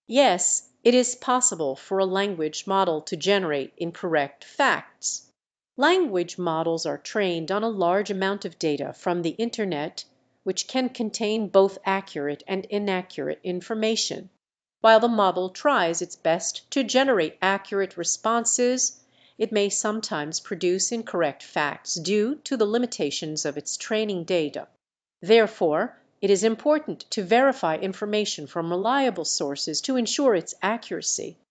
Yes, it is possible for a language model to generate incorrect facts. Language models are trained on a large amount of data from the Internet, which can contain both accurate and inaccurate information. While the model tries its best to generate accurate responses, it may sometimes produce incorrect facts due to the limitations of its training data. Therefore, it is important to verify information from reliable sources to ensure its accuracy.